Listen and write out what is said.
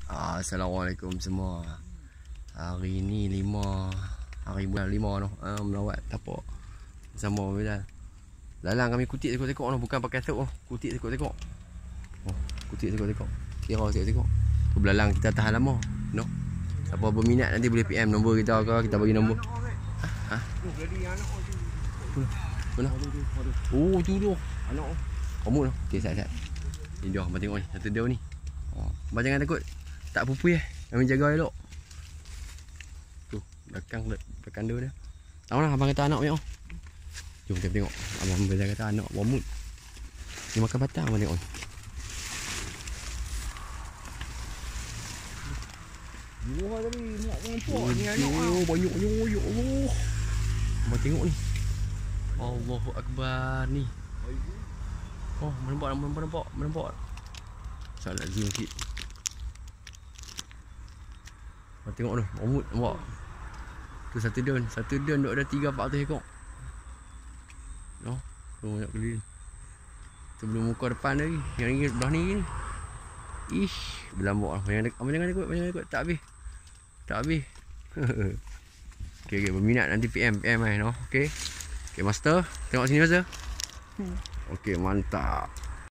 Assalamualaikum semua. Hari ni 5 hari bulan 5 tu. Melawat tapak sama Bilal. Lalang kami kutik tengok-tengok tu, bukan pakai tok tu. Kutik tengok-tengok. Kutik tengok-tengok. Kira tengok-tengok. Belalang kita tahan lama. No. Siapa berminat nanti boleh PM nombor kita ke, kita bagi nombor. Mana? Oh, tu tu. Anak. Kamu tu. Okey, sat. Ni dia, abang tengok ni. Satu dia ni. Abang jangan takut. Tak pupui Kami jaga elok. Tu, belakang dia. Tahu lah abang kata anak punya. Jom kita tengok. Abang kata anak bomut. Dia makan batang abang tengok. Wah tadi nak nampak ni anak ah. Banyak ya Allah. Abang tengok ni. Allahu Akbar ni. Oh, menampak. Salah zoom sikit. Abang tengok tu, omut nampak. Tu satu dun duk ada 3-400 ekor. Tu banyak keliling. Sebelum muka depan lagi. Yang ni belah ni. Ish, berlambak lah. Jangan ikut. Tak habis. Okey, berminat nanti PM no. Okey. Okey, Master. Tengok sini Master. Okey, mantap.